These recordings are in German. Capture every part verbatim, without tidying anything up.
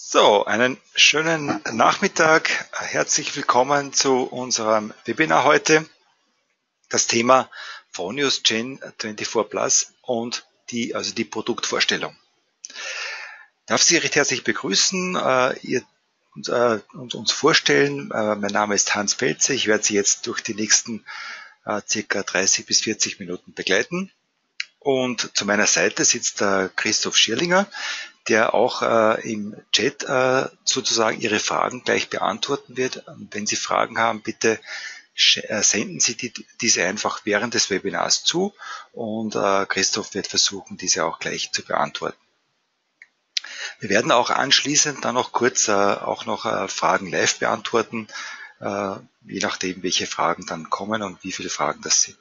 So, einen schönen Nachmittag. Herzlich willkommen zu unserem Webinar heute. Das Thema Fronius Gen vierundzwanzig Plus und die, also die Produktvorstellung. Ich darf Sie recht herzlich begrüßen äh, ihr, äh, und uns vorstellen. Äh, mein Name ist Hans Pelze. Ich werde Sie jetzt durch die nächsten äh, circa dreißig bis vierzig Minuten begleiten. Und zu meiner Seite sitzt der Christoph Schirlinger, der auch äh, im Chat äh, sozusagen Ihre Fragen gleich beantworten wird. Und wenn Sie Fragen haben, bitte äh, senden Sie die, diese einfach während des Webinars zu und äh, Christoph wird versuchen, diese auch gleich zu beantworten. Wir werden auch anschließend dann noch kurz äh, auch noch äh, Fragen live beantworten, äh, je nachdem, welche Fragen dann kommen und wie viele Fragen das sind.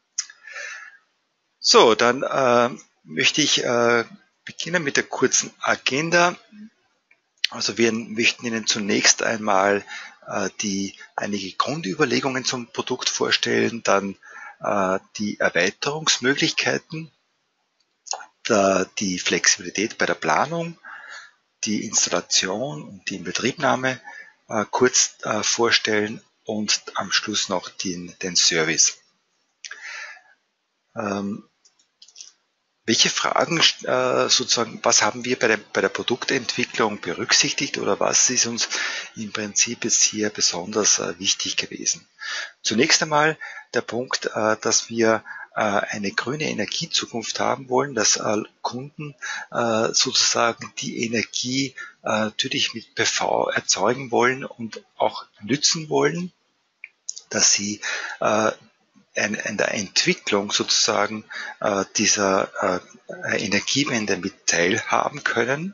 So, dann äh, möchte ich äh, beginnen mit der kurzen Agenda. Also wir möchten Ihnen zunächst einmal äh, die einige Grundüberlegungen zum Produkt vorstellen, dann äh, die Erweiterungsmöglichkeiten, da die Flexibilität bei der Planung, die Installation und die Inbetriebnahme äh, kurz äh, vorstellen und am Schluss noch den, den Service. Ähm, Welche Fragen, äh, sozusagen, was haben wir bei der, bei der Produktentwicklung berücksichtigt oder was ist uns im Prinzip jetzt hier besonders äh, wichtig gewesen? Zunächst einmal der Punkt, äh, dass wir äh, eine grüne Energiezukunft haben wollen, dass äh, Kunden äh, sozusagen die Energie äh, natürlich mit P V erzeugen wollen und auch nützen wollen, dass sie äh, in der Entwicklung sozusagen äh, dieser äh, Energiewende mit teilhaben können.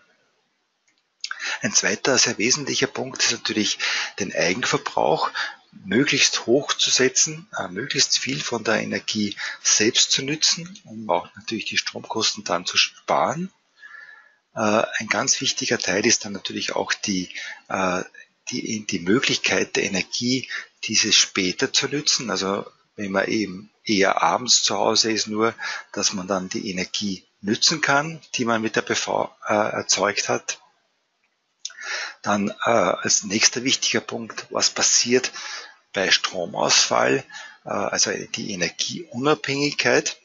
Ein zweiter sehr wesentlicher Punkt ist natürlich, den Eigenverbrauch möglichst hoch zu setzen, äh, möglichst viel von der Energie selbst zu nützen, um auch natürlich die Stromkosten dann zu sparen. Äh, ein ganz wichtiger Teil ist dann natürlich auch die, äh, die, die Möglichkeit der Energie, diese später zu nützen, also wenn man eben eher abends zu Hause ist, nur, dass man dann die Energie nützen kann, die man mit der P V äh, erzeugt hat. Dann äh, als nächster wichtiger Punkt, was passiert bei Stromausfall, äh, also die Energieunabhängigkeit.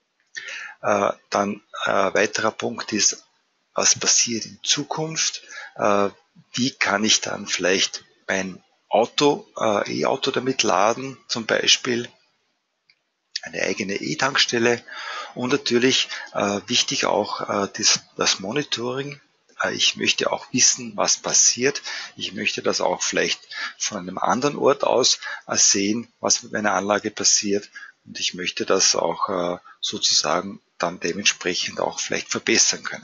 Äh, dann äh, weiterer Punkt ist, was passiert in Zukunft, äh, wie kann ich dann vielleicht mein Auto, äh, E-Auto damit laden, zum Beispiel eine eigene E-Tankstelle und natürlich äh, wichtig auch äh, das, das Monitoring. Äh, ich möchte auch wissen, was passiert. Ich möchte das auch vielleicht von einem anderen Ort aus äh, sehen, was mit meiner Anlage passiert und ich möchte das auch äh, sozusagen dann dementsprechend auch vielleicht verbessern können.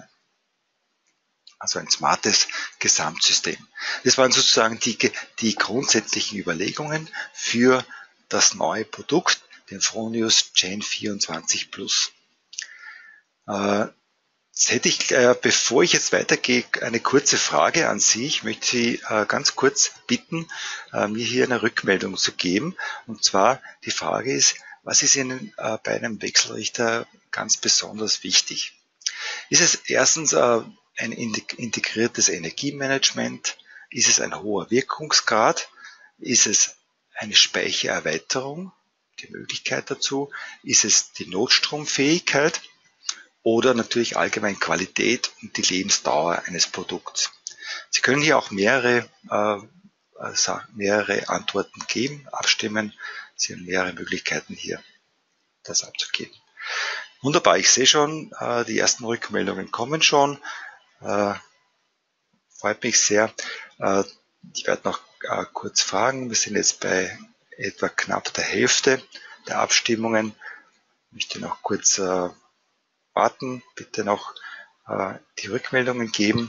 Also ein smartes Gesamtsystem. Das waren sozusagen die, die grundsätzlichen Überlegungen für das neue Produkt, den Fronius Gen vierundzwanzig Plus. Äh, jetzt hätte ich, äh, bevor ich jetzt weitergehe, eine kurze Frage an Sie. Ich möchte Sie äh, ganz kurz bitten, äh, mir hier eine Rückmeldung zu geben. Und zwar die Frage ist, was ist Ihnen äh, bei einem Wechselrichter ganz besonders wichtig? Ist es erstens äh, ein integriertes Energiemanagement? Ist es ein hoher Wirkungsgrad? Ist es eine Speichererweiterung? Die Möglichkeit dazu? Ist es die Notstromfähigkeit? Oder natürlich allgemein Qualität und die Lebensdauer eines Produkts? Sie können hier auch mehrere, äh, also mehrere Antworten geben, abstimmen. Sie haben mehrere Möglichkeiten hier, das abzugeben. Wunderbar, ich sehe schon, äh, die ersten Rückmeldungen kommen schon. Äh, freut mich sehr. Äh, ich werde noch äh, kurz fragen. Wir sind jetzt bei etwa knapp der Hälfte der Abstimmungen. Ich möchte noch kurz äh, warten. Bitte noch äh, die Rückmeldungen geben.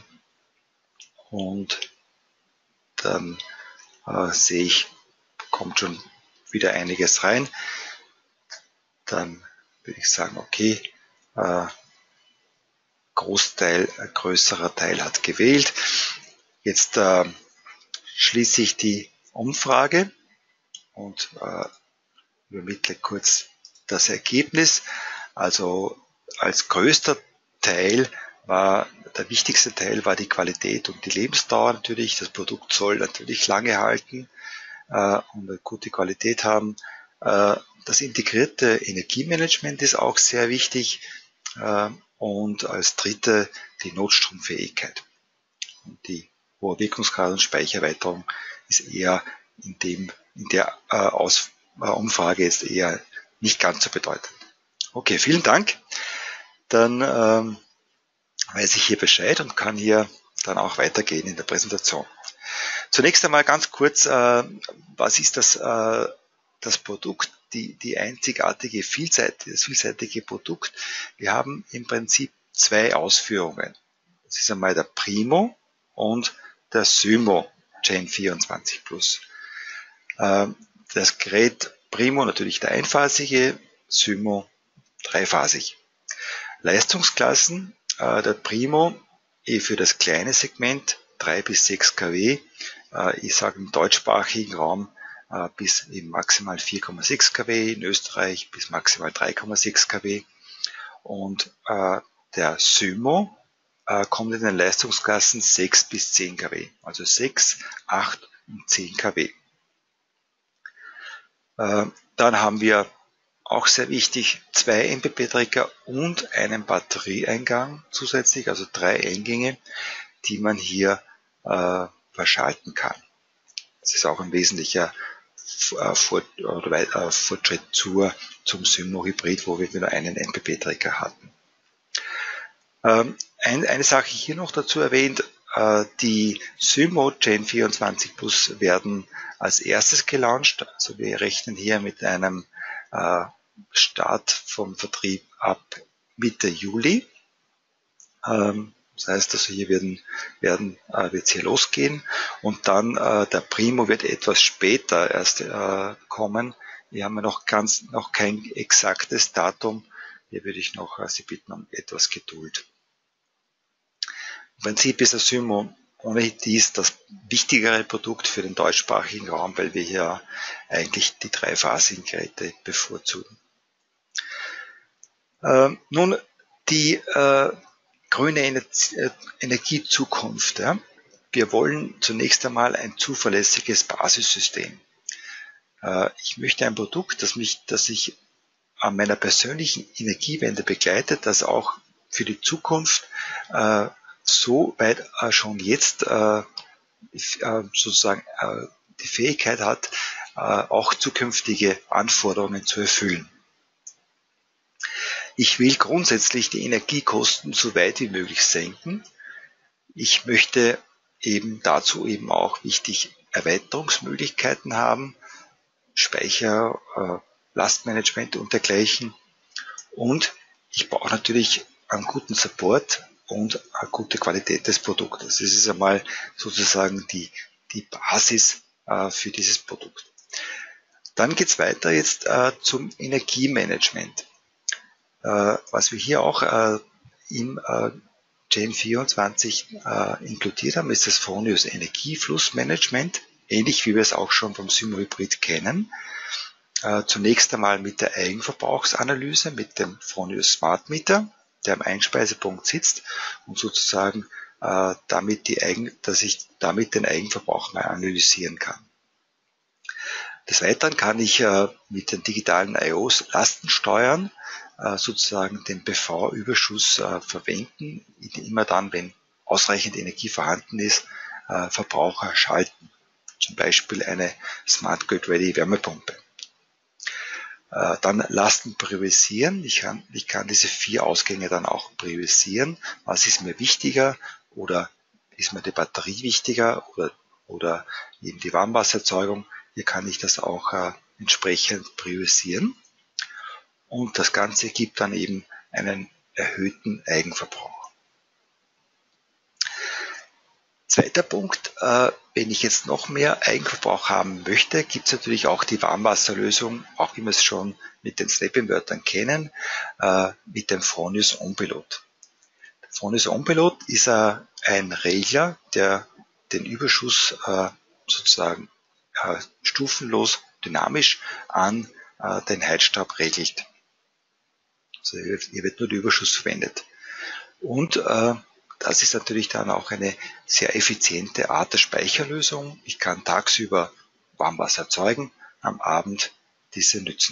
Und dann äh, sehe ich, kommt schon wieder einiges rein. Dann würde ich sagen, okay, äh, Großteil, ein größerer Teil hat gewählt. Jetzt äh, schließe ich die Umfrage und äh, übermittle kurz das Ergebnis. Also als größter Teil war der wichtigste Teil war die Qualität und die Lebensdauer natürlich. Das Produkt soll natürlich lange halten äh, und eine gute Qualität haben. Äh, das integrierte Energiemanagement ist auch sehr wichtig. Äh, und als dritte die Notstromfähigkeit. Und die hohe Wirkungsgrad und Speichererweiterung ist eher in, dem, in der äh, Aus, äh, Umfrage jetzt eher nicht ganz so bedeutend. Okay, vielen Dank. Dann ähm, weiß ich hier Bescheid und kann hier dann auch weitergehen in der Präsentation. Zunächst einmal ganz kurz, äh, was ist das, äh, das Produkt, die, die einzigartige, vielseitige, das vielseitige Produkt? Wir haben im Prinzip zwei Ausführungen. Das ist einmal der Primo und der Symo Gen vierundzwanzig Plus. Äh, das Gerät Primo natürlich der einphasige, Symo dreiphasig. Leistungsklassen, äh, der Primo eh für das kleine Segment drei bis sechs Kilowatt, äh, ich sage im deutschsprachigen Raum äh, bis eben maximal vier Komma sechs Kilowatt, in Österreich bis maximal drei Komma sechs Kilowatt und äh, der Symo äh, kommt in den Leistungsklassen sechs bis zehn Kilowatt, also sechs, acht und zehn Kilowatt. Äh, dann haben wir auch sehr wichtig, zwei M P P-Träger und einen Batterieeingang zusätzlich, also drei Eingänge, die man hier äh, verschalten kann. Das ist auch ein wesentlicher äh, Fort, oder, äh, Fortschritt zur, zum Symo Hybrid, wo wir nur einen M P P-Träger hatten. Ähm, ein, eine Sache hier noch dazu erwähnt, äh, die Symo Gen vierundzwanzig Plus werden als erstes gelauncht, also wir rechnen hier mit einem äh, Start vom Vertrieb ab Mitte Juli. Ähm, das heißt also, hier werden, werden äh, wird es hier losgehen und dann äh, der Primo wird etwas später erst äh, kommen. Hier haben wir noch ganz noch kein exaktes Datum. Hier würde ich noch äh, Sie bitten um etwas Geduld. Im Prinzip ist der Symo ohne dies das wichtigere Produkt für den deutschsprachigen Raum, weil wir hier eigentlich die dreiphasigen Geräte bevorzugen. Äh, nun die äh, grüne Ener äh, Energiezukunft. Ja? Wir wollen zunächst einmal ein zuverlässiges Basissystem. Äh, ich möchte ein Produkt, das mich, das ich an meiner persönlichen Energiewende begleitet, das auch für die Zukunft äh, so weit äh, schon jetzt äh, sozusagen äh, die Fähigkeit hat, äh, auch zukünftige Anforderungen zu erfüllen. Ich will grundsätzlich die Energiekosten so weit wie möglich senken. Ich möchte eben dazu eben auch wichtig Erweiterungsmöglichkeiten haben, Speicher, äh, Lastmanagement und dergleichen. Und ich brauche natürlich einen guten Support und eine gute Qualität des Produktes. Das ist einmal sozusagen die, die Basis äh, für dieses Produkt. Dann geht es weiter jetzt äh, zum Energiemanagement. Äh, was wir hier auch äh, im äh, Gen vierundzwanzig äh, inkludiert haben, ist das Fronius Energieflussmanagement, ähnlich wie wir es auch schon vom Symo Hybrid kennen. Äh, zunächst einmal mit der Eigenverbrauchsanalyse, mit dem Fronius Smart Meter, der am Einspeisepunkt sitzt und sozusagen äh, damit die Eigen, dass ich damit den Eigenverbrauch mal analysieren kann. Des Weiteren kann ich äh, mit den digitalen I Os Lasten steuern, äh, sozusagen den P V-Überschuss äh, verwenden, immer dann, wenn ausreichend Energie vorhanden ist, äh, Verbraucher schalten. Zum Beispiel eine Smart Grid Ready Wärmepumpe. Äh, dann Lasten priorisieren. Ich kann, ich kann diese vier Ausgänge dann auch priorisieren. Was ist mir wichtiger oder ist mir die Batterie wichtiger oder, oder eben die Warmwassererzeugung? Hier kann ich das auch äh, entsprechend priorisieren. Und das Ganze gibt dann eben einen erhöhten Eigenverbrauch. Zweiter Punkt, äh, wenn ich jetzt noch mehr Eigenverbrauch haben möchte, gibt es natürlich auch die Warmwasserlösung, auch wie wir es schon mit den Snap-Invertern kennen, äh, mit dem Fronius OnPilot. Der Fronius OnPilot ist äh, ein Regler, der den Überschuss äh, sozusagen äh, stufenlos dynamisch an äh, den Heizstab regelt. Also hier wird nur der Überschuss verwendet. Und äh, das ist natürlich dann auch eine sehr effiziente Art der Speicherlösung. Ich kann tagsüber Warmwasser erzeugen, am Abend diese nützen.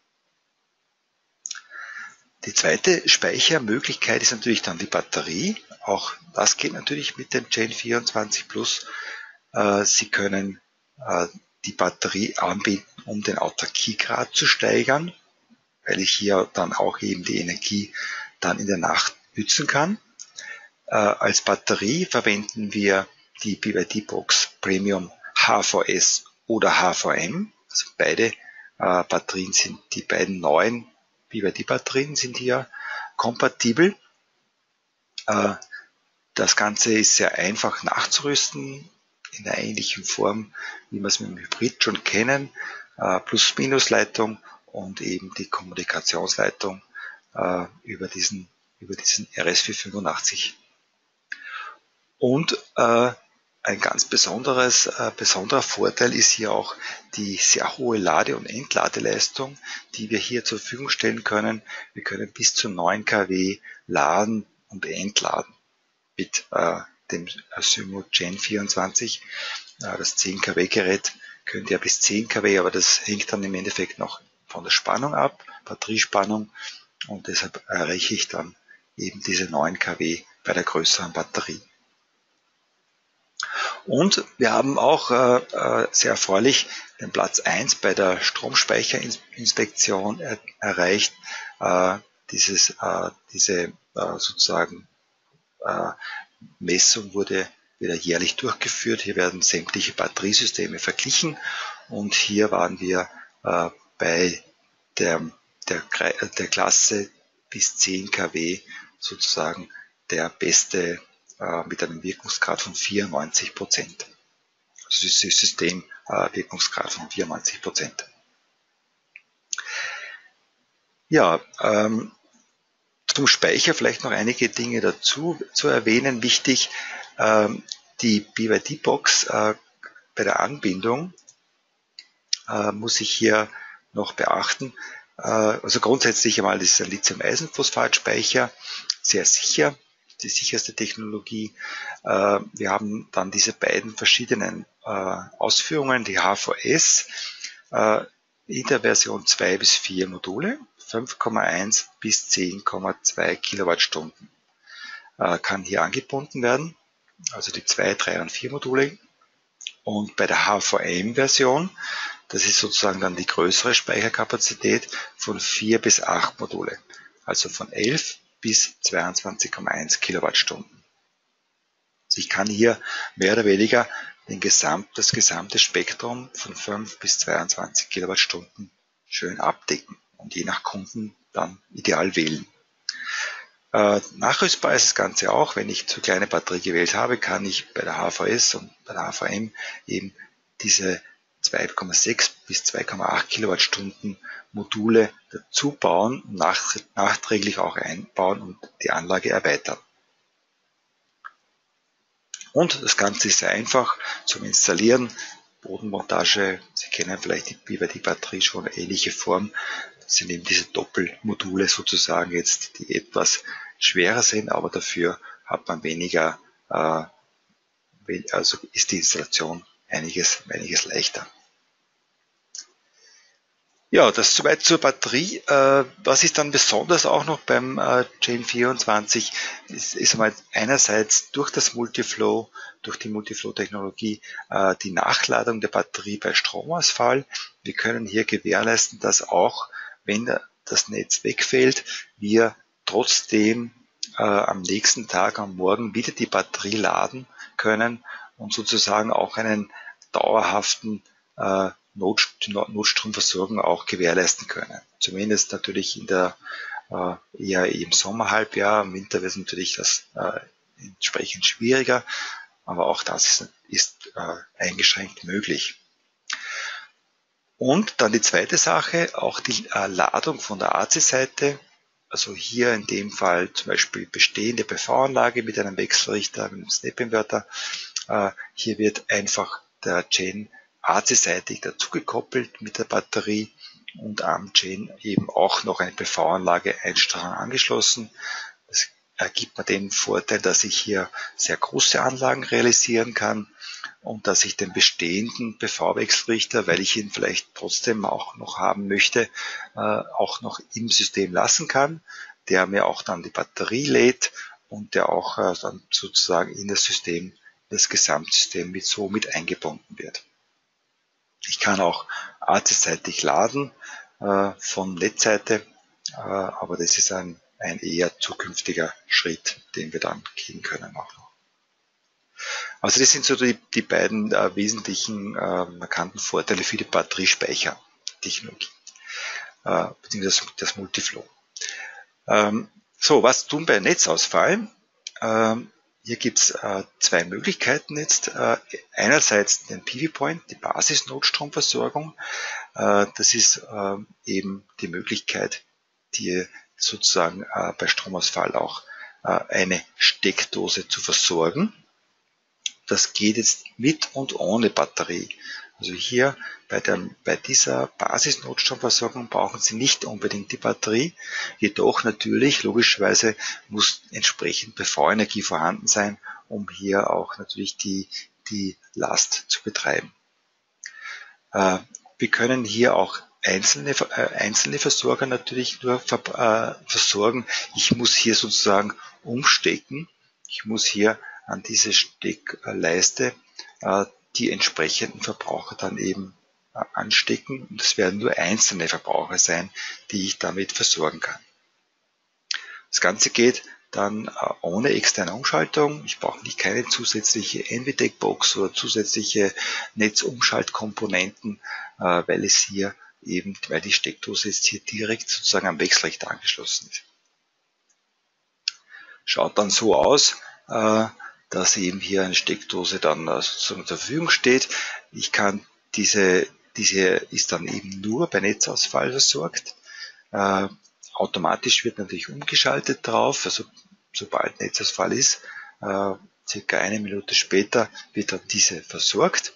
Die zweite Speichermöglichkeit ist natürlich dann die Batterie. Auch das geht natürlich mit dem Gen vierundzwanzig Plus. Sie können die Batterie anbinden, um den Autarkiegrad zu steigern, weil ich hier dann auch eben die Energie dann in der Nacht nützen kann. Äh, als Batterie verwenden wir die B Y D-Box Premium H V S oder H V M. Also beide äh, Batterien sind, die beiden neuen B Y D-Batterien sind hier kompatibel. Äh, das Ganze ist sehr einfach nachzurüsten, in einer ähnlichen Form, wie wir es mit dem Hybrid schon kennen. Äh, Plus-Minus-Leitung und eben die Kommunikationsleitung äh, über diesen, über diesen R S vierhundertfünfundachtzig. Und äh, ein ganz besonderes, äh, besonderer Vorteil ist hier auch die sehr hohe Lade- und Entladeleistung, die wir hier zur Verfügung stellen können. Wir können bis zu neun Kilowatt laden und entladen mit äh, dem Asymo Gen vierundzwanzig. Äh, das zehn Kilowatt Gerät könnte ja bis zehn Kilowatt, aber das hängt dann im Endeffekt noch von der Spannung ab, Batteriespannung, und deshalb erreiche ich dann eben diese neun Kilowatt bei der größeren Batterie. Und wir haben auch äh, sehr erfreulich den Platz eins bei der Stromspeicherinspektion er, erreicht. Äh, dieses, äh, diese äh, sozusagen äh, Messung wurde wieder jährlich durchgeführt. Hier werden sämtliche Batteriesysteme verglichen und hier waren wir äh, bei der, der, der Klasse bis zehn Kilowatt sozusagen der beste mit einem Wirkungsgrad von vierundneunzig Prozent. Also das Systemwirkungsgrad äh, von vierundneunzig Prozent. Ja, ähm, zum Speicher vielleicht noch einige Dinge dazu zu erwähnen. Wichtig, ähm, die B Y D-Box äh, bei der Anbindung äh, muss ich hier noch beachten. Äh, also grundsätzlich einmal ist ein Lithium-Eisenphosphat-Speicher sehr sicher. Die sicherste Technologie. Wir haben dann diese beiden verschiedenen Ausführungen, die H V S in der Version zwei bis vier Module, fünf Komma eins bis zehn Komma zwei Kilowattstunden kann hier angebunden werden, also die zwei, drei und vier Module. Und bei der H V M-Version, das ist sozusagen dann die größere Speicherkapazität, von vier bis acht Module, also von elf bis zweiundzwanzig Komma eins Kilowattstunden. Also ich kann hier mehr oder weniger den Gesamt, das gesamte Spektrum von fünf bis zweiundzwanzig Kilowattstunden schön abdecken und je nach Kunden dann ideal wählen. Äh, nachrüstbar ist das Ganze auch. Wenn ich zu kleine Batterie gewählt habe, kann ich bei der H V S und bei der H V M eben diese zwei Komma sechs bis zwei Komma acht Kilowattstunden Module dazu bauen und nachträglich auch einbauen und die Anlage erweitern. Und das Ganze ist sehr einfach zum Installieren. Bodenmontage, Sie kennen vielleicht die B Y D-Batterie schon, eine ähnliche Form. Das sind eben diese Doppelmodule sozusagen jetzt, die etwas schwerer sind, aber dafür hat man weniger, äh, also ist die Installation einiges, einiges leichter. Ja, das soweit zur Batterie. Äh, was ist dann besonders auch noch beim äh, Gen vierundzwanzig, ist, ist einmal einerseits durch das Multiflow, durch die Multiflow-Technologie, äh, die Nachladung der Batterie bei Stromausfall. Wir können hier gewährleisten, dass auch, wenn das Netz wegfällt, wir trotzdem äh, am nächsten Tag, am Morgen wieder die Batterie laden können und sozusagen auch einen dauerhaften äh, Notstromversorgung auch gewährleisten können. Zumindest natürlich in der äh, eher im Sommerhalbjahr, im Winter wird natürlich das äh, entsprechend schwieriger, aber auch das ist, ist äh, eingeschränkt möglich. Und dann die zweite Sache, auch die äh, Ladung von der A C-Seite, also hier in dem Fall zum Beispiel bestehende P V-Anlage mit einem Wechselrichter, mit einem Snap-Inverter. Äh, hier wird einfach der Gen A C-seitig dazu gekoppelt mit der Batterie und am Gen eben auch noch eine P V-Anlage einstrahlen angeschlossen. Das gibt mir den Vorteil, dass ich hier sehr große Anlagen realisieren kann und dass ich den bestehenden P V-Wechselrichter, weil ich ihn vielleicht trotzdem auch noch haben möchte, auch noch im System lassen kann, der mir auch dann die Batterie lädt und der auch dann sozusagen in das System, das Gesamtsystem mit so mit eingebunden wird. Ich kann auch A C-seitig laden von Netzseite, aber das ist ein, ein eher zukünftiger Schritt, den wir dann gehen können auch noch. Also das sind so die, die beiden äh, wesentlichen äh, markanten Vorteile für die Batteriespeichertechnologie, äh, beziehungsweise das Multiflow. Ähm, so, was tun bei Netzausfall? Ähm, hier gibt es äh, zwei Möglichkeiten jetzt. Äh, einerseits den P V-Point, die Basisnotstromversorgung. Äh, das ist äh, eben die Möglichkeit, die sozusagen äh, bei Stromausfall auch äh, eine Steckdose zu versorgen. Das geht jetzt mit und ohne Batterie. Also hier bei, der, bei dieser Basisnotstromversorgung brauchen Sie nicht unbedingt die Batterie, jedoch natürlich logischerweise muss entsprechend P V-Energie vorhanden sein, um hier auch natürlich die, die Last zu betreiben. Äh, wir können hier auch einzelne, äh, einzelne Versorger natürlich nur ver, äh, versorgen. Ich muss hier sozusagen umstecken. Ich muss hier an diese Steckleiste äh, die entsprechenden Verbraucher dann eben äh, anstecken. Und es werden nur einzelne Verbraucher sein, die ich damit versorgen kann. Das Ganze geht dann äh, ohne externe Umschaltung. Ich brauche nicht keine zusätzliche N V D E C-Box oder zusätzliche Netzumschaltkomponenten, äh, weil es hier eben, weil die Steckdose jetzt hier direkt sozusagen am Wechselrichter angeschlossen ist. Schaut dann so aus, äh, dass eben hier eine Steckdose dann äh, sozusagen zur Verfügung steht. Ich kann diese, diese ist dann eben nur bei Netzausfall versorgt. Äh, automatisch wird natürlich umgeschaltet drauf, also sobald Netzausfall ist, äh, circa eine Minute später wird dann diese versorgt.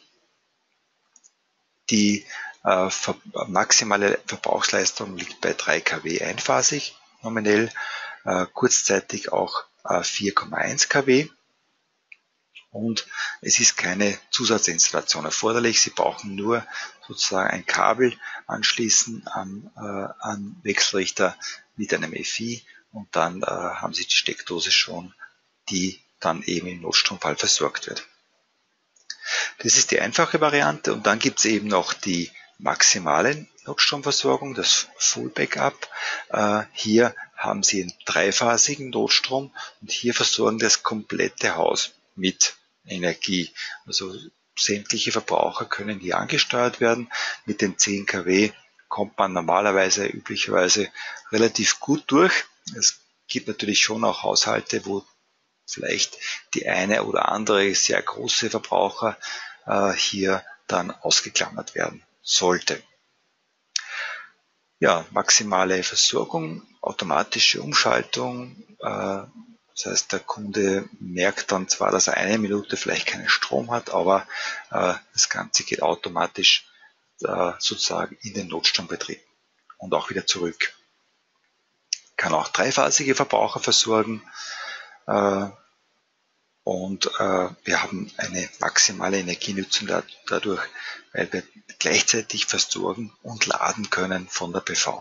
Die äh, ver maximale Verbrauchsleistung liegt bei drei Kilowatt einphasig nominell, äh, kurzzeitig auch äh, vier Komma eins Kilowatt. Und es ist keine Zusatzinstallation erforderlich. Sie brauchen nur sozusagen ein Kabel anschließen an, äh, an Wechselrichter mit einem F I und dann äh, haben Sie die Steckdose schon, die dann eben im Notstromfall versorgt wird. Das ist die einfache Variante und dann gibt es eben noch die maximale Notstromversorgung, das Full Backup. Äh, hier haben Sie einen dreiphasigen Notstrom und hier versorgen das komplette Haus mit Energie. Also sämtliche Verbraucher können hier angesteuert werden. Mit den zehn Kilowatt kommt man normalerweise, üblicherweise relativ gut durch. Es gibt natürlich schon auch Haushalte, wo vielleicht die eine oder andere sehr große Verbraucher äh, hier dann ausgeklammert werden sollte. Ja, maximale Versorgung, automatische Umschaltung. Äh, das heißt, der Kunde merkt dann zwar, dass er eine Minute vielleicht keinen Strom hat, aber äh, das Ganze geht automatisch äh, sozusagen in den Notstrombetrieb und auch wieder zurück. Kann auch dreiphasige Verbraucher versorgen. Äh, Und äh, wir haben eine maximale Energienutzung da, dadurch, weil wir gleichzeitig versorgen und laden können von der P V.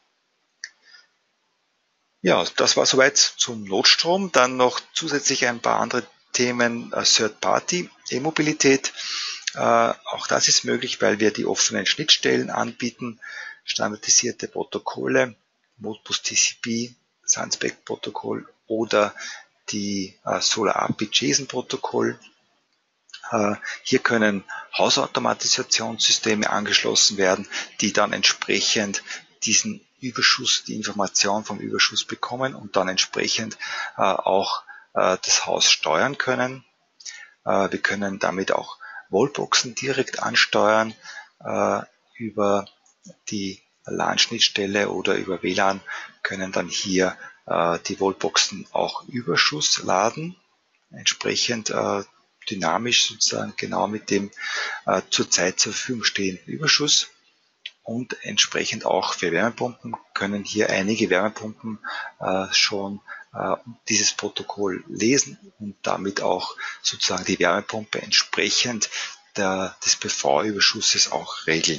Ja, das war soweit zum Notstrom. Dann noch zusätzlich ein paar andere Themen, äh, Third-Party, E-Mobilität. Äh, auch das ist möglich, weil wir die offenen Schnittstellen anbieten, standardisierte Protokolle, Modbus T C P, Sunspec-Protokoll oder die äh, Solar A P I JSON-Protokoll. Äh, hier können Hausautomatisationssysteme angeschlossen werden, die dann entsprechend diesen Überschuss, die Information vom Überschuss bekommen und dann entsprechend äh, auch äh, das Haus steuern können. Äh, wir können damit auch Wallboxen direkt ansteuern äh, über die LAN-Schnittstelle oder über W L A N können dann hier äh, die Wallboxen auch Überschuss laden, entsprechend äh, dynamisch sozusagen genau mit dem äh, zurzeit zur Verfügung stehenden Überschuss. Und entsprechend auch für Wärmepumpen können hier einige Wärmepumpen äh, schon äh, dieses Protokoll lesen und damit auch sozusagen die Wärmepumpe entsprechend der, des P V-Überschusses auch regeln.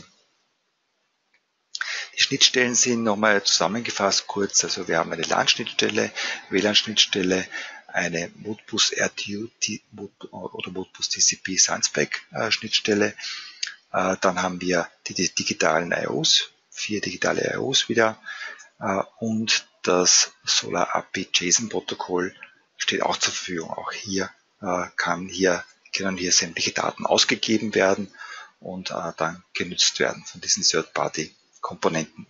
Die Schnittstellen sind nochmal zusammengefasst kurz, also wir haben eine LAN-Schnittstelle, W LAN-Schnittstelle, eine Modbus R T U oder Modbus T C P Sunspec-Schnittstelle, dann haben wir die digitalen I Os, vier digitale I Os wieder, und das Solar A P JSON-Protokoll steht auch zur Verfügung. Auch hier kann hier können hier sämtliche Daten ausgegeben werden und dann genutzt werden von diesen Third-Party-Komponenten.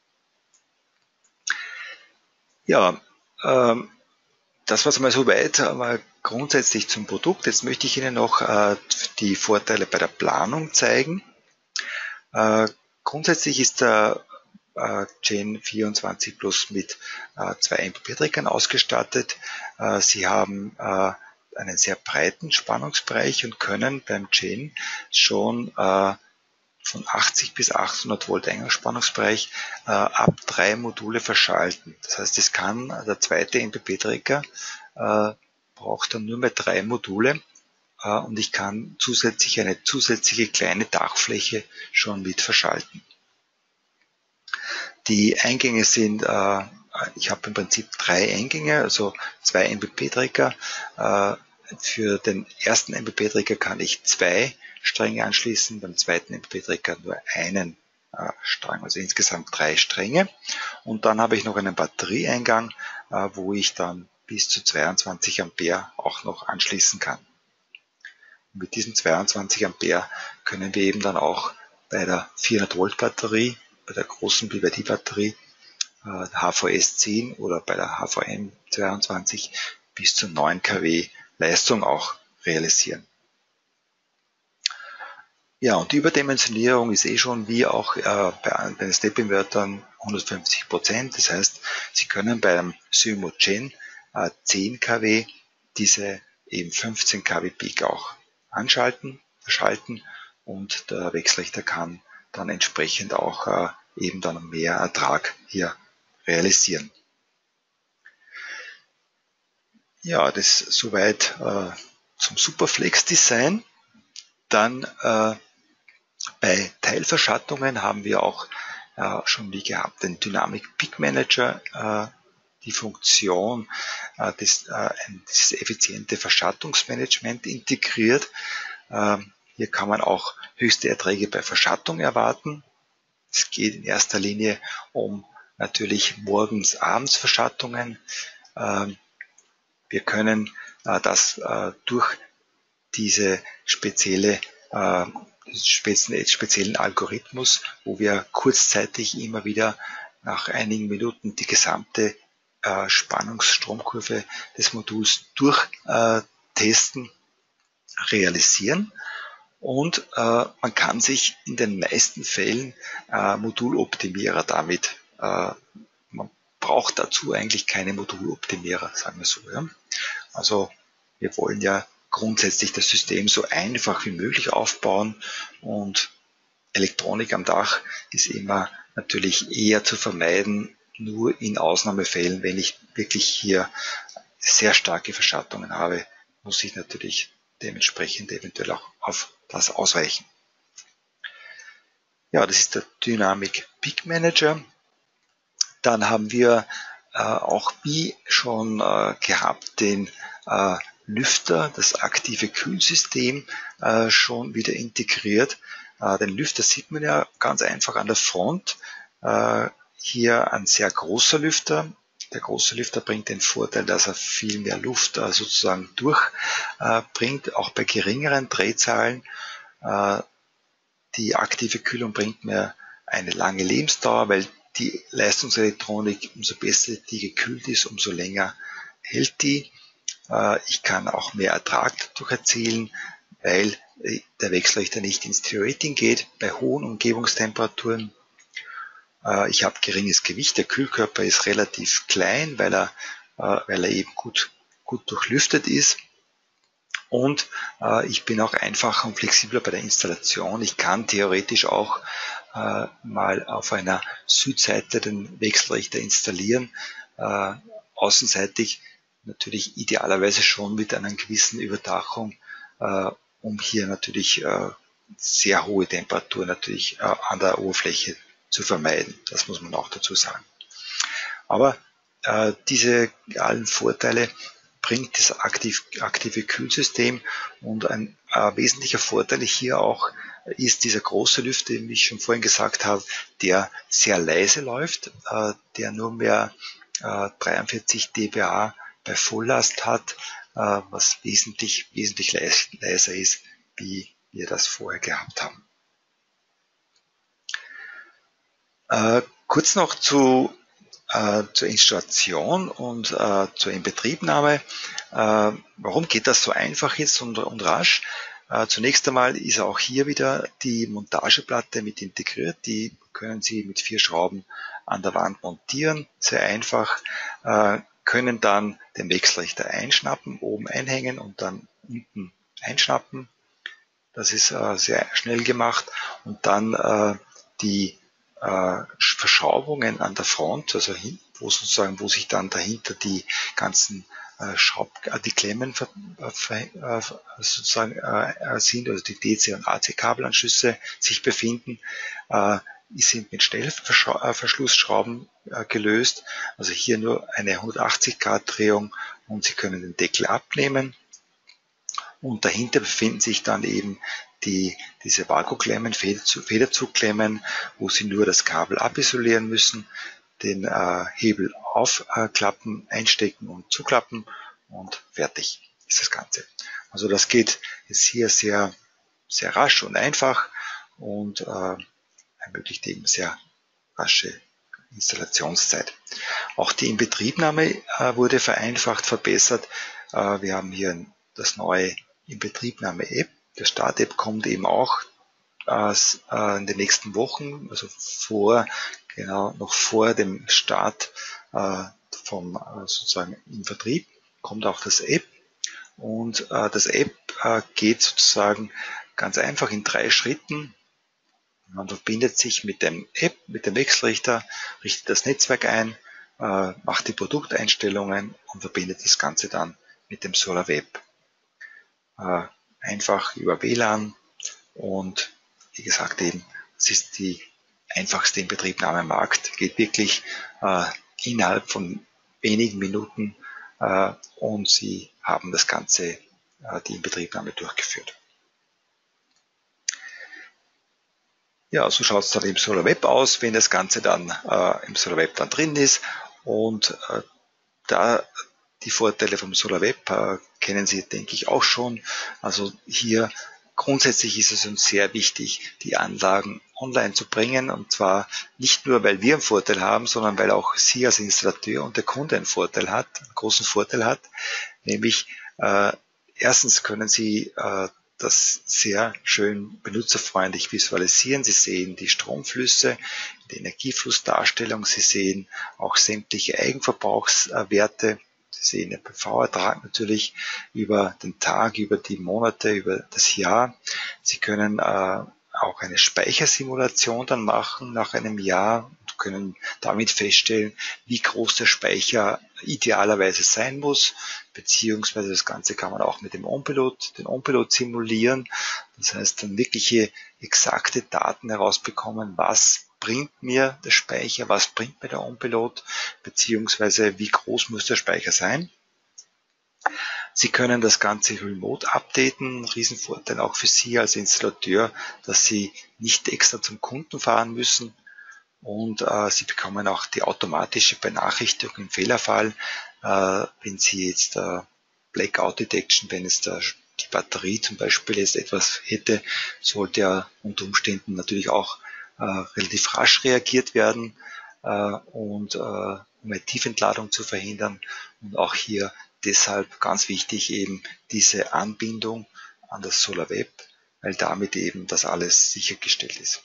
Ja, ähm, das war es mal soweit, aber grundsätzlich zum Produkt. Jetzt möchte ich Ihnen noch äh, die Vorteile bei der Planung zeigen. Äh, grundsätzlich ist der äh, Gen vierundzwanzig Plus mit äh, zwei M P P-Trägern ausgestattet. Äh, Sie haben äh, einen sehr breiten Spannungsbereich und können beim Gen schon äh, von achtzig bis achthundert Volt Eingangsspannungsbereich äh, ab drei Module verschalten. Das heißt, es kann der zweite M P P-Träger äh, braucht dann nur mehr drei Module äh, und ich kann zusätzlich eine zusätzliche kleine Dachfläche schon mit verschalten. Die Eingänge sind, äh, ich habe im Prinzip drei Eingänge, also zwei M P P-Träger. Äh, für den ersten M P P-Träger kann ich zwei Stränge anschließen, beim zweiten M P P-Träger nur einen äh, Strang, also insgesamt drei Stränge. Und dann habe ich noch einen Batterieeingang, äh, wo ich dann bis zu zweiundzwanzig Ampere auch noch anschließen kann. Und mit diesen zweiundzwanzig Ampere können wir eben dann auch bei der vierhundert Volt Batterie, bei der großen B Y D-Batterie, äh, H V S zehn oder bei der H V M zweiundzwanzig bis zu neun Kilowatt Leistung auch realisieren. Ja, und die Überdimensionierung ist eh schon wie auch äh, bei, bei den Step-Invertern hundertfünfzig Prozent. Das heißt, Sie können beim Symo Gen äh, zehn Kilowatt diese eben fünfzehn Kilowatt Peak auch anschalten, verschalten und der Wechselrichter kann dann entsprechend auch äh, eben dann mehr Ertrag hier realisieren. Ja, das soweit äh, zum Superflex-Design. Dann äh, bei Teilverschattungen haben wir auch äh, schon wie gehabt den Dynamic Peak Manager, äh, die Funktion äh, des, äh, dieses effiziente Verschattungsmanagement integriert. Äh, hier kann man auch höchste Erträge bei Verschattung erwarten. Es geht in erster Linie um natürlich morgens-abends Verschattungen. Äh, wir können äh, das äh, durch diese spezielle äh, speziellen Algorithmus, wo wir kurzzeitig immer wieder nach einigen Minuten die gesamte äh, Spannungsstromkurve des Moduls durchtesten, äh, realisieren. Und äh, man kann sich in den meisten Fällen äh, Moduloptimierer damit, äh, man braucht dazu eigentlich keine Moduloptimierer, sagen wir so. Ja? Also wir wollen ja grundsätzlich das System so einfach wie möglich aufbauen und Elektronik am Dach ist immer natürlich eher zu vermeiden, nur in Ausnahmefällen, wenn ich wirklich hier sehr starke Verschattungen habe, muss ich natürlich dementsprechend eventuell auch auf das ausweichen. Ja, das ist der Dynamic Peak Manager. Dann haben wir äh, auch wie schon äh, gehabt den äh, Lüfter, das aktive Kühlsystem äh, schon wieder integriert. Äh, den Lüfter sieht man ja ganz einfach an der Front. Äh, hier ein sehr großer Lüfter. Der große Lüfter bringt den Vorteil, dass er viel mehr Luft äh, sozusagen durchbringt, äh, auch bei geringeren Drehzahlen. Äh, die aktive Kühlung bringt mir eine lange Lebensdauer, weil die Leistungselektronik, umso besser die gekühlt ist, umso länger hält die. Ich kann auch mehr Ertrag dadurch erzielen, weil der Wechselrichter nicht ins Therrating geht bei hohen Umgebungstemperaturen. Ich habe geringes Gewicht, der Kühlkörper ist relativ klein, weil er, weil er eben gut, gut durchlüftet ist. Und äh, ich bin auch einfacher und flexibler bei der Installation. Ich kann theoretisch auch äh, mal auf einer Südseite den Wechselrichter installieren, äh, außenseitig natürlich idealerweise schon mit einer gewissen Überdachung, äh, um hier natürlich äh, sehr hohe Temperatur natürlich äh, an der Oberfläche zu vermeiden. Das muss man auch dazu sagen. Aber äh, diese allen Vorteile bringt das aktiv, aktive Kühlsystem, und ein äh, wesentlicher Vorteil hier auch ist dieser große Lüfter, wie ich schon vorhin gesagt habe, der sehr leise läuft, äh, der nur mehr äh, dreiundvierzig dBA bei Volllast hat, äh, was wesentlich, wesentlich leis, leiser ist, wie wir das vorher gehabt haben. Äh, kurz noch zu, äh, zur Installation und äh, zur Inbetriebnahme. Äh, warum geht das so einfach jetzt und, und rasch? Äh, zunächst einmal ist auch hier wieder die Montageplatte mit integriert. Die können Sie mit vier Schrauben an der Wand montieren. Sehr einfach. Äh, können dann den Wechselrichter einschnappen, oben einhängen und dann unten einschnappen. Das ist äh, sehr schnell gemacht. Und dann äh, die äh, Verschraubungen an der Front, also hin, wo sozusagen, wo sich dann dahinter die ganzen äh, Schraub, äh, die Klemmen äh, sozusagen äh, sind, also die D C und A C-Kabelanschlüsse sich befinden, äh, die sind mit Schnellverschlussschrauben äh, gelöst, also hier nur eine hundertachtzig Grad Drehung, und Sie können den Deckel abnehmen. Und dahinter befinden sich dann eben die, diese Vakuumklemmen, Federzugklemmen, wo Sie nur das Kabel abisolieren müssen, den äh, Hebel aufklappen, äh, einstecken und zuklappen, und fertig ist das Ganze. Also das geht jetzt hier sehr, sehr rasch und einfach und äh, ermöglicht eben sehr rasche Installationszeit. Auch die Inbetriebnahme äh, wurde vereinfacht, verbessert. Äh, wir haben hier das neue Inbetriebnahme-App. Der Start-App kommt eben auch äh, in den nächsten Wochen, also vor, genau, noch vor dem Start äh, vom äh, sozusagen im Vertrieb, kommt auch das App. Und äh, das App äh, geht sozusagen ganz einfach in drei Schritten. Man verbindet sich mit dem App, mit dem Wechselrichter, richtet das Netzwerk ein, äh, macht die Produkteinstellungen und verbindet das Ganze dann mit dem SolarWeb. Äh, einfach über W L A N, und wie gesagt eben, das ist die einfachste Inbetriebnahme am Markt, geht wirklich äh, innerhalb von wenigen Minuten äh, und Sie haben das Ganze, äh, die Inbetriebnahme durchgeführt. Ja, so schaut es dann im SolarWeb aus, wenn das Ganze dann äh, im SolarWeb dann drin ist. Und äh, da die Vorteile vom SolarWeb äh, kennen Sie, denke ich, auch schon. Also hier grundsätzlich ist es uns sehr wichtig, die Anlagen online zu bringen. Und zwar nicht nur, weil wir einen Vorteil haben, sondern weil auch Sie als Installateur und der Kunde einen Vorteil hat, einen großen Vorteil hat. Nämlich äh, erstens können Sie äh, das sehr schön benutzerfreundlich visualisieren. Sie sehen die Stromflüsse, die Energieflussdarstellung, Sie sehen auch sämtliche Eigenverbrauchswerte, Sie sehen den P V-Ertrag natürlich über den Tag, über die Monate, über das Jahr. Sie können äh, auch eine Speichersimulation dann machen nach einem Jahr und können damit feststellen, wie groß der Speicher idealerweise sein muss, beziehungsweise das Ganze kann man auch mit dem On-Pilot, den On-Pilot simulieren. Das heißt, dann wirkliche exakte Daten herausbekommen, was bringt mir der Speicher, was bringt mir der On-Pilot, beziehungsweise wie groß muss der Speicher sein. Sie können das Ganze remote updaten, ein Riesenvorteil auch für Sie als Installateur, dass Sie nicht extra zum Kunden fahren müssen, und äh, Sie bekommen auch die automatische Benachrichtigung im Fehlerfall, äh, wenn Sie jetzt äh, Blackout Detection, wenn es der, die Batterie zum Beispiel jetzt etwas hätte, sollte ja unter Umständen natürlich auch äh, relativ rasch reagiert werden, äh, und äh, um eine Tiefentladung zu verhindern, und auch hier deshalb ganz wichtig eben diese Anbindung an das SolarWeb, weil damit eben das alles sichergestellt ist.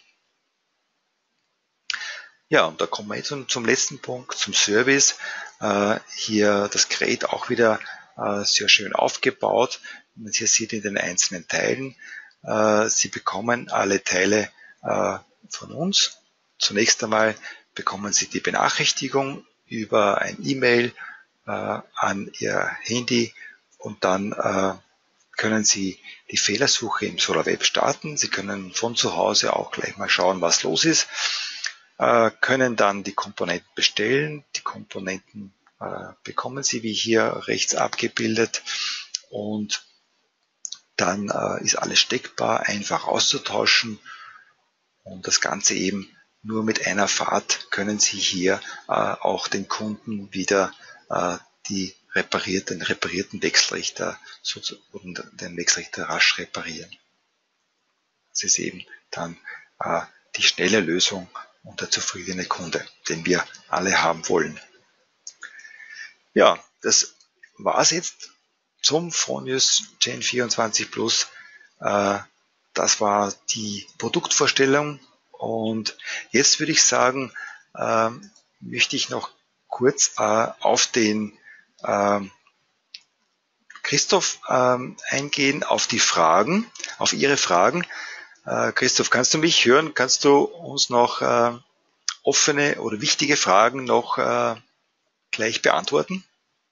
Ja, und da kommen wir jetzt zum letzten Punkt, zum Service. Äh, hier das Gerät auch wieder äh, sehr schön aufgebaut. Wie man hier sieht in den einzelnen Teilen. Äh, Sie bekommen alle Teile äh, von uns. Zunächst einmal bekommen Sie die Benachrichtigung über ein E-Mail äh, an Ihr Handy und dann äh, können Sie die Fehlersuche im SolarWeb starten. Sie können von zu Hause auch gleich mal schauen, was los ist, äh, können dann die Komponenten bestellen. Die Komponenten äh, bekommen Sie wie hier rechts abgebildet und dann äh, ist alles steckbar, einfach auszutauschen und das Ganze eben nur mit einer Fahrt können Sie hier äh, auch den Kunden wieder äh, die reparierten, den reparierten Wechselrichter und den Wechselrichter rasch reparieren. Das ist eben dann äh, die schnelle Lösung und der zufriedene Kunde, den wir alle haben wollen. Ja, das war's jetzt zum Fronius Gen vierundzwanzig Plus. Äh, das war die Produktvorstellung und jetzt würde ich sagen, äh, möchte ich noch kurz äh, auf den äh, Christoph äh, eingehen, auf die Fragen, auf Ihre Fragen. Äh, Christoph, kannst du mich hören? Kannst du uns noch äh, offene oder wichtige Fragen noch äh, gleich beantworten?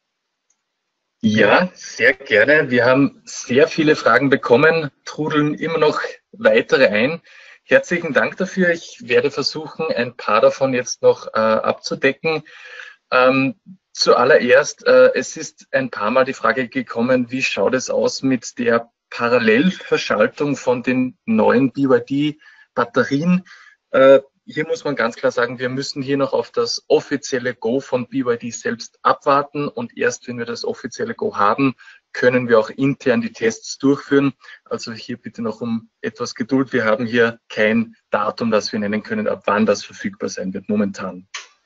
Ja, sehr gerne. Wir haben sehr viele Fragen bekommen, trudeln immer noch weitere ein. Herzlichen Dank dafür. Ich werde versuchen, ein paar davon jetzt noch äh, abzudecken. Ähm, zuallererst, äh, es ist ein paar Mal die Frage gekommen, wie schaut es aus mit der Parallelverschaltung von den neuen B Y D-Batterien? Äh, hier muss man ganz klar sagen, wir müssen hier noch auf das offizielle Go von B Y D selbst abwarten und erst wenn wir das offizielle Go haben, können wir auch intern die Tests durchführen. Also hier bitte noch um etwas Geduld. Wir haben hier kein Datum, das wir nennen können, ab wann das verfügbar sein wird momentan.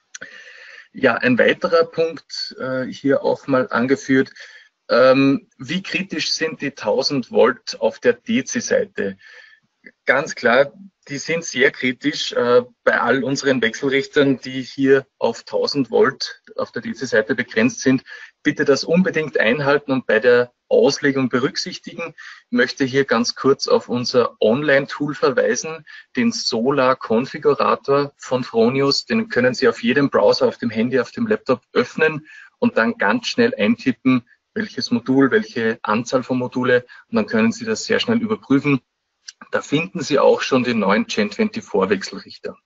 Ja, ein weiterer Punkt äh, hier auch mal angeführt. Ähm, wie kritisch sind die tausend Volt auf der D C-Seite? Ganz klar, die sind sehr kritisch äh, bei all unseren Wechselrichtern, die hier auf tausend Volt auf der D C-Seite begrenzt sind. Bitte das unbedingt einhalten und bei der Auslegung berücksichtigen. Ich möchte hier ganz kurz auf unser Online-Tool verweisen, den Solar-Konfigurator von Fronius. Den können Sie auf jedem Browser, auf dem Handy, auf dem Laptop öffnen und dann ganz schnell eintippen, welches Modul, welche Anzahl von Module und dann können Sie das sehr schnell überprüfen. Da finden Sie auch schon den neuen Gen vierundzwanzig Wechselrichter.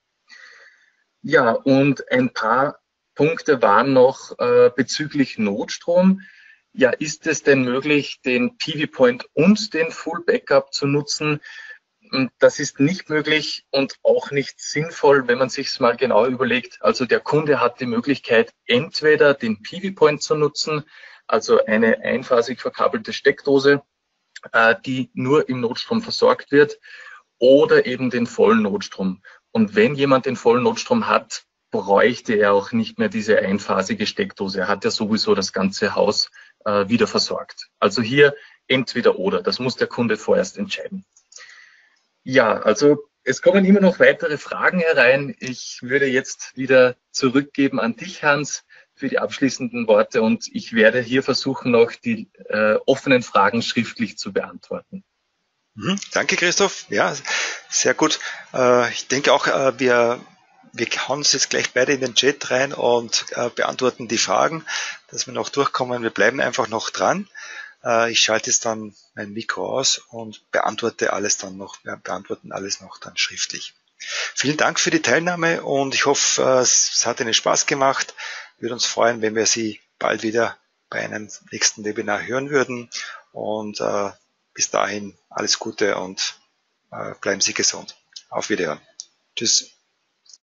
Ja, und ein paar Punkte waren noch äh, bezüglich Notstrom. Ja, ist es denn möglich, den P V-Point und den Full Backup zu nutzen? Das ist nicht möglich und auch nicht sinnvoll, wenn man sich es mal genau überlegt. Also der Kunde hat die Möglichkeit, entweder den P V-Point zu nutzen, also eine einphasig verkabelte Steckdose, die nur im Notstrom versorgt wird, oder eben den vollen Notstrom. Und wenn jemand den vollen Notstrom hat, bräuchte er auch nicht mehr diese einphasige Steckdose. Er hat ja sowieso das ganze Haus äh, wieder versorgt. Also hier entweder oder. Das muss der Kunde vorerst entscheiden. Ja, also es kommen immer noch weitere Fragen herein. Ich würde jetzt wieder zurückgeben an dich, Hans, für die abschließenden Worte und ich werde hier versuchen, noch die äh, offenen Fragen schriftlich zu beantworten. Mhm, danke, Christoph. Ja, sehr gut. Äh, ich denke auch, äh, wir, wir hauen uns jetzt gleich beide in den Chat rein und äh, beantworten die Fragen, dass wir noch durchkommen. Wir bleiben einfach noch dran. Äh, ich schalte jetzt dann mein Mikro aus und beantworte alles dann noch, wir beantworten alles noch dann schriftlich. Vielen Dank für die Teilnahme und ich hoffe, äh, es hat Ihnen Spaß gemacht. Würde uns freuen, wenn wir Sie bald wieder bei einem nächsten Webinar hören würden. Und äh, bis dahin alles Gute und äh, bleiben Sie gesund. Auf Wiederhören. Tschüss.